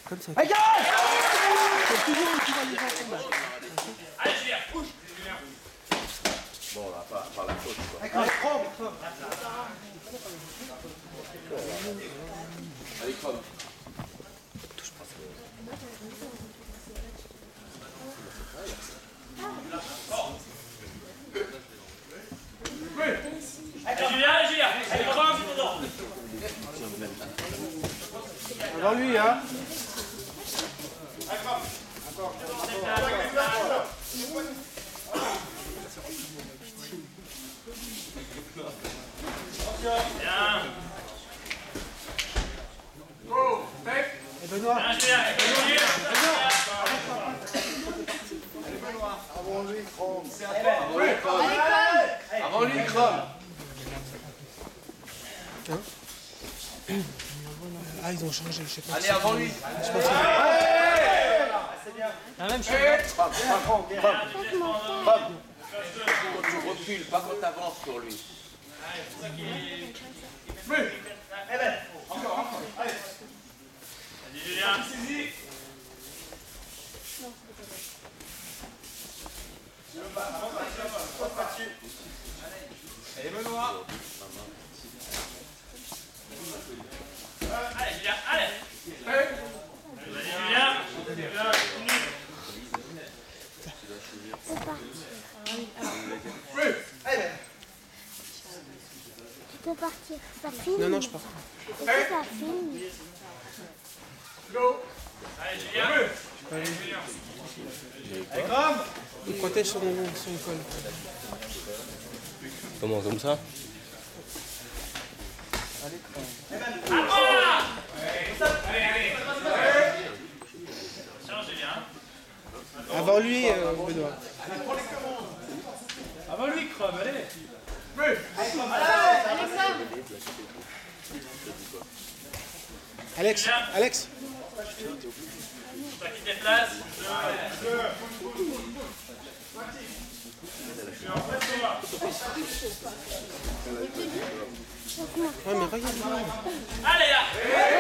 Comme ça. Allez, C'est toujours un petit peu les gens combat. Allez, Julien. Bon, là, par la faute, quoi. allez, prends. Allez, Chrome. Allez, Julien, allez, Julien. Allez, Chrome, dedans. Avant lui, hein. Bien. Et Benoît. Bien, Julien. Julien. Avant lui, Chrome. Avant lui, Chrome. Ah, ils ont changé, je sais pas. Allez, avant lui. Je pense que... La même chose. Quand tu recules, pas quand t'avances sur lui. Allez, Julien. Allez, Benoît. Allez, Julien. Allez. Allez, Julien. Tu peux partir. Ça filme. Non, non, je pars. Est-ce que ça filme? Allez, Julien. Allez. Allez, Chrome. Il protège son col. Comment, comme ça? Tiens, Julien. Avant lui, Benoît. Avant lui, Chrome, allez. Alex, Alex. Pas quitter place. Ouais, mais regarde. Allez, là.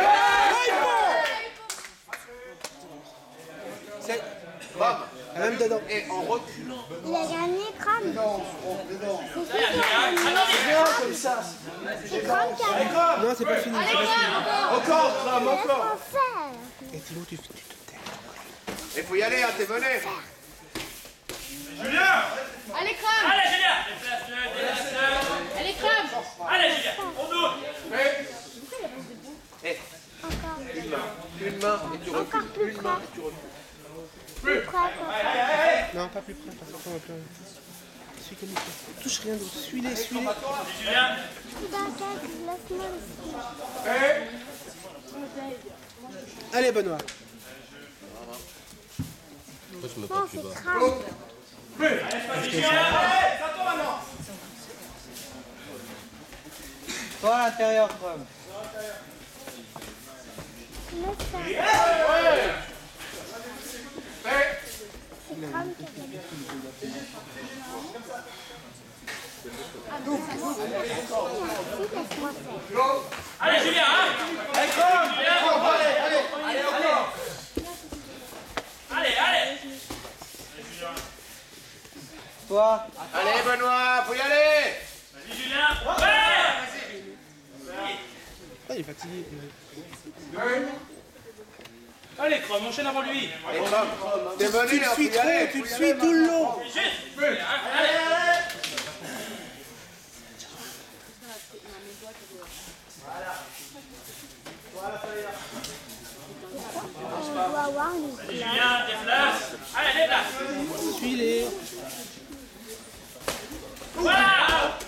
C'est... Même dedans. Et en reculant. Il a gagné Chrome. C'est qui qui a Attendez. Comme ça. C'est Chrome qui a gagné. Non, c'est pas fini, c'est pas fini. Encore, Chrome, Laisse-moi encore. faire. Et Thibaut, tu te tais. Il faut y aller, hein, t'es mené. Julien. Allez, Chrome. Allez, Julien. Déplace-le, déplace-le. Allez, Chrome. Allez, Julien. On tourne. Encore. Une main et tu Encore recules. plus Une près. main et tu recules. Plus près. Encore. Non, pas plus près, parce qu'on va plus. Suis comme il faut. Touche rien d'autre. Suis-les, suis-les. Julien. T'inquiète, laisse-moi le Allez, Benoît. Pourquoi tu me Non, portes plus c'est bas? Chrome. Toi à l'intérieur, Chrome. Laisse faire. C'est Chrome qui a gagné. Laisse-moi faire. Allez, Julien. Hein. Allez, Chrome. Julien. Allez, allez. Toi. Allez, Benoît, faut y aller. Vas-y, Julien. Ouais. Ah, il est fatigué. Allez, Chrome, enchaîne avant lui. Allez, Chrome. T'es Tu mené, le hein, faut suis y trop, aller. tu le suis tout le long. Juste. Allez. On doit avoir les Vas-y, Julien, déplace. Allez, déplace. Suis-les. Voilà.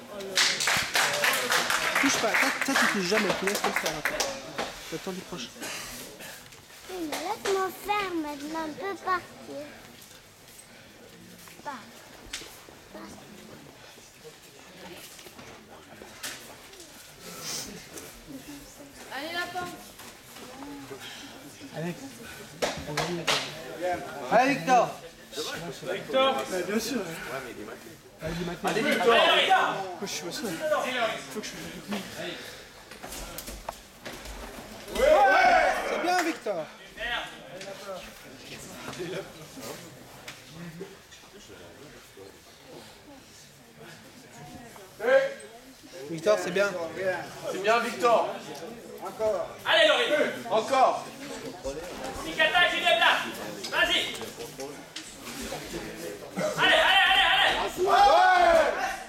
Touche pas. Ça, tu touches jamais. Tu laisses comme ça. T'attends du prochain. Oui, mais laisse-moi faire maintenant, on peut partir. Pas. Allez, lapin. Alex. Allez, Victor. Victor. Bien sûr. Allez, du matin. Allez, Victor. Faut que je suis au sol. Faut que je suis. C'est bien, Victor. Victor, c'est bien. C'est bien, Victor. Allez, Loris. Encore. Mikata, Juliette là. Vas-y. Allez, allez, allez, allez.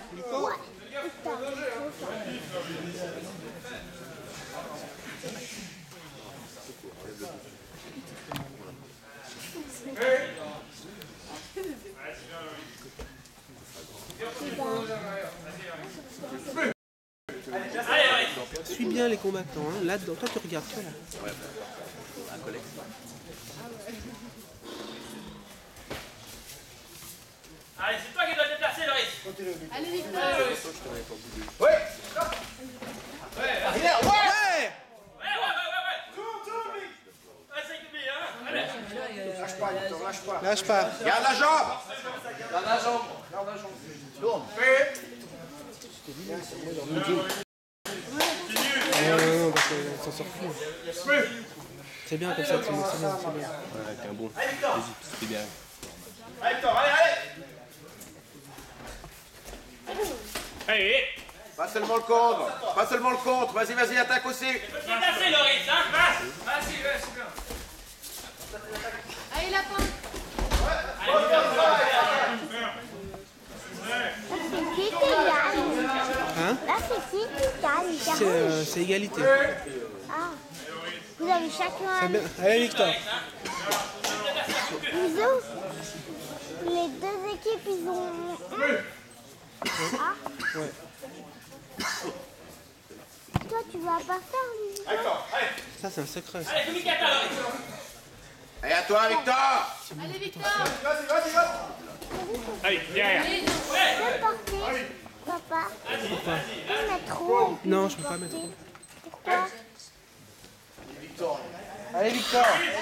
Allez, Loris. Suis bien les combattants, hein. Là-dedans, toi tu regardes toi là. Un collègue. Allez, c'est toi qui dois te déplacer, Loris. Allez, Victor. Arrière, ouais. Ouais. Essaye de bien, hein. Allez. Lâche pas. Garde la jambe. Garde la jambe. Tourne. Non, parce qu'on s'en sort plus. C'est bien comme ça, c'est bien. Avec un bon. Vas-y, c'est bien. Allez, Victor, allez, allez. Allez. Pas seulement le contre. Pas seulement le contre. Vas-y, vas-y, attaque aussi. Déplacer, Loris, hein. Vas-y, vas-y. Allez, lapin. C'est qui gagne? Hein? Là, c'est qui gagne? C'est égalité. Ah. Vous avez chacun C'est un bien. Allez Victor. bisou. Les deux équipes, ils ont un. Ah. Ouais. Toi, tu vas pas faire bisou. Ça c'est un secret. ça. Allez, Mikata, Loris. Et à toi, Victor. Allez, Victor. Allez, derrière. Allez, Je peux porter, papa. Pourquoi? Je mettre trop. Non, je peux pas mettre. Pourquoi? Allez, Victor.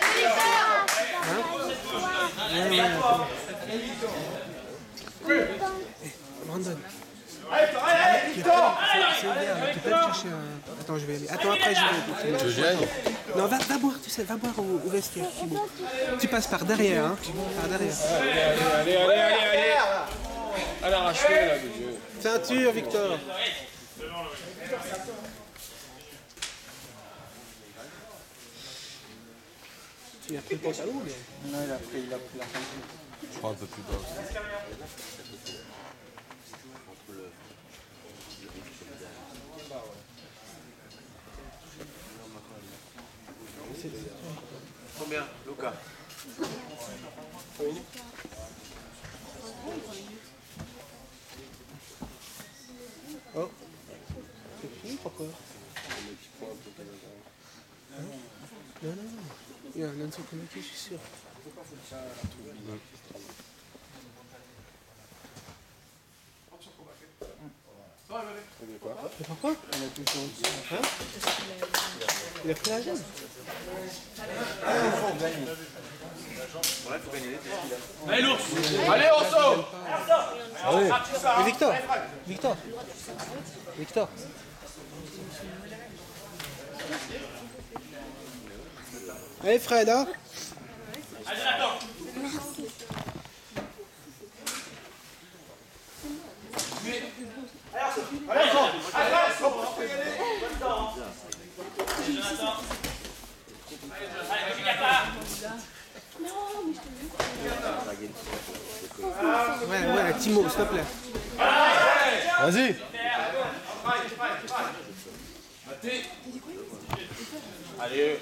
Brandon. Allez, Victor. C'est ouvert, tu peux aller chercher un. Attends, je vais aller. Attends, après je vais. Tu veux que j'aille? Non, va boire, tu sais, va boire au vestiaire. Thibaut. Tu passes par derrière, hein. Par derrière. Allez. À l'arrache-pied, là, de Dieu. Ceinture, Victor. Tu as pris le pantalon, mais. Non, il a pris la fin. Je crois un peu plus bas aussi. Combien, Luca? Oh. C'est fini, pourquoi? Hein? Non. Il y a un Nancy Komaki, je suis sûr. Mais pourquoi? Hein? Il a pris la jambe. Ouais, faut gagner. Allez, l'ours. Allez, on saute. Mais Victor. Allez Fred, hein? Allez, Jonathan. Allez, Mikata. Ouais, Timo, s'il te plaît. Vas-y. Allez.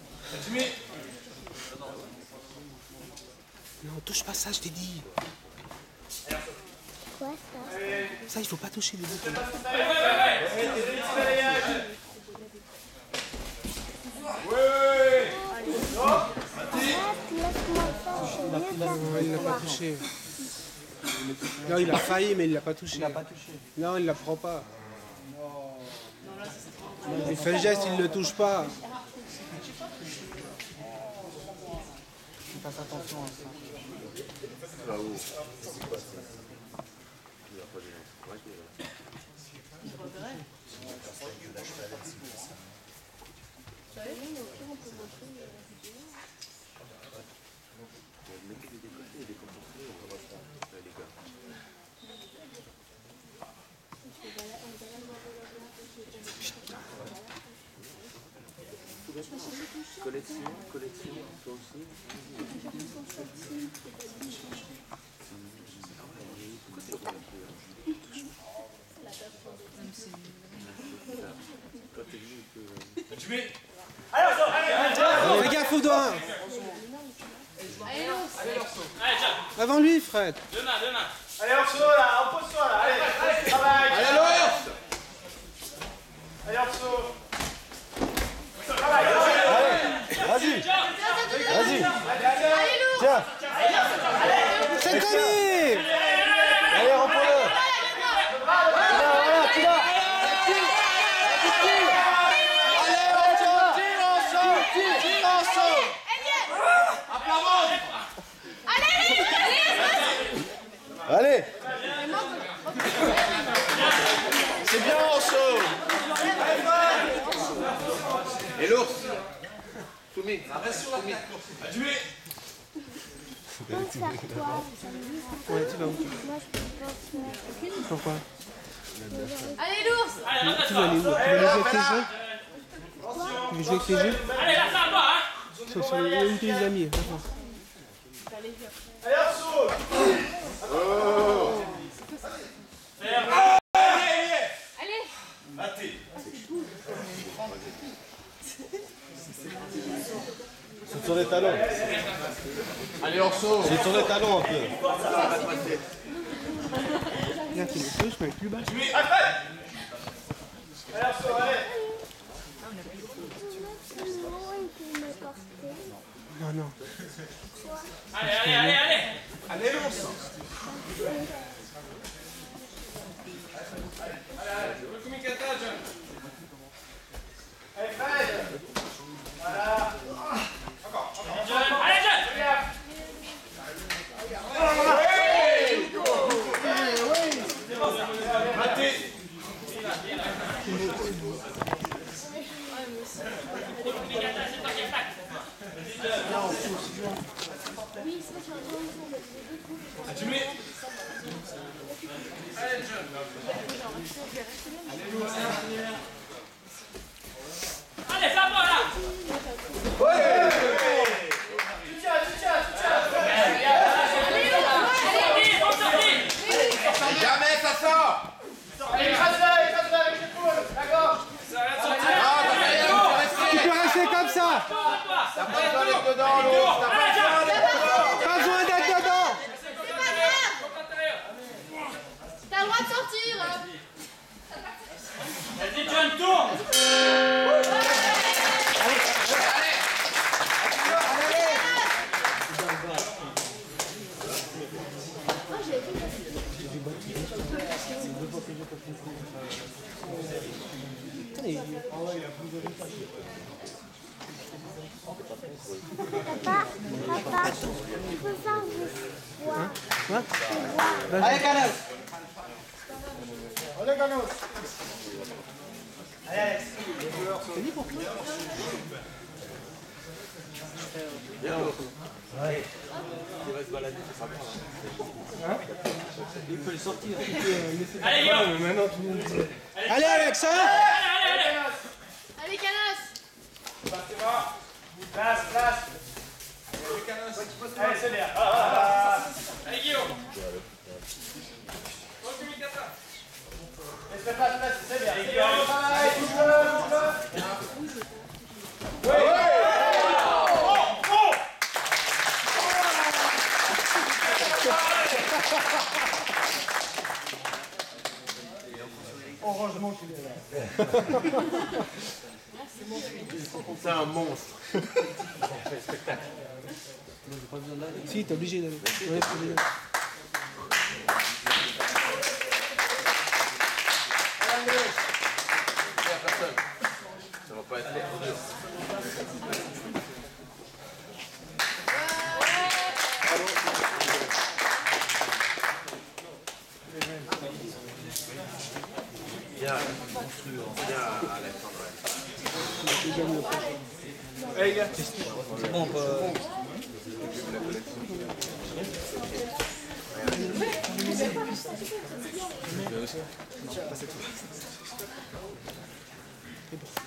Non, touche pas ça, je t'ai dit. Quoi ça? Ça, il faut pas toucher les boutons. Laisse-moi faire, je suis mieux faire. Non, il l'a pas touché. Non, il a failli, mais il l'a pas touché. Non, il la prend pas. Il fait le geste, il le touche pas. Fasse attention à ça. Collection, toi aussi. Tu mets. Allez, allez. Fais gaffe aux doigts. Allez, l'ours. Allez, tiens. Avant lui, Fred. Deux mains, deux mains. Allez, Orso là, repose-toi là. Allez, travaille. Allez, l'ours. Allez, Orso. Vas-y, vas-y. Allez, l'ours. Tiens, C'est Tommy. allez, reprends-le. Voilà, tu l'as. Allez, tire ensemble. Allez. C'est bien, Orso. Et l'ours. Toumi. Reste sur la tête. Pense vers toi. Ouais, tu vas où? Moi, je peux pas faire. Pourquoi? Allez, l'ours. Allez, Tu vas aller où? Tu vas aller jouer avec tes jeux? Tu veux jouer avec tes jeux? Allez, là, ça va, hein. Sur une de tes amis. Attends. Allez, Orso. Allez. C'est sur les talons. Allez, Orso. C'est sur les talons un peu. Regarde, tu me je mets plus bas. Allez, Orso, allez. Sinon, il peut me porter. Non, non. Allez, allez, allez, allez. Allez, l'ours. Allez, Fred. Voilà. Jeune, allez, jeune. Allez, ça va, là. Tu tiens. On sortit. Jamais ça sort. Allez, écrase-la avec l'épaule. La gorge. Tu peux rester comme ça. T'as pas besoin d'être dedans, l'ours. T'as pas besoin d'être dedans. Pas besoin d'être dedans. T'as le droit de sortir. Vas-y, John, tourne. Papa, il faut faire du bois. Quoi? Allez, Canos. Allez, Canos. Allez, Alex. Il peut le sortir. Allez, Guillaume. Allez, Alex, hein? Allez, allez, allez. Allez, Canas. Place. Allez, c'est bien. Allez, Guillaume. Laisse-le place, c'est bien. Allez, touche-le. Heureusement qu'il est là. C'est un monstre. Si, t'es obligé d'aller. Ouais, t'es obligé d'aller. Personne. Ça va pas être dur. Bien, Alexandre. Allez, gars. C'est bon, C'est bon.